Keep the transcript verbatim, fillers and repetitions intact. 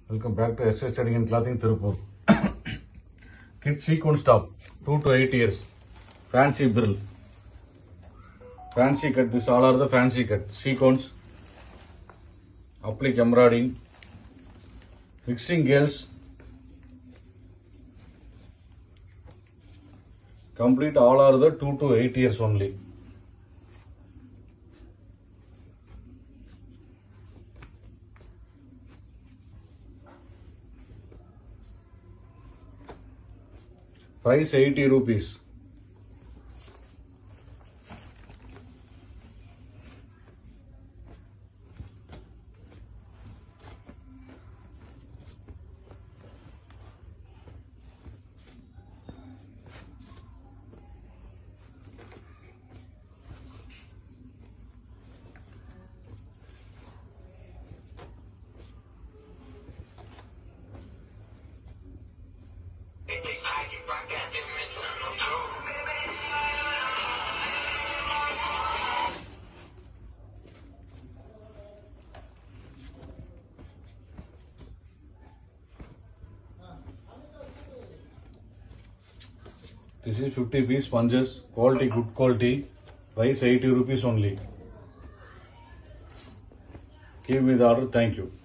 Welcome back to S S Studying and Clothing Tirupur. Kid sequence top, two to eight years. Fancy brill. Fancy cut, this all are the fancy cut. Sequence. Applique embroidering. Fixing girls. Complete all are the two to eight years only. Price eighty rupees. This is fifty piece sponges, quality, good quality, price eighty rupees only. Give me the order, thank you.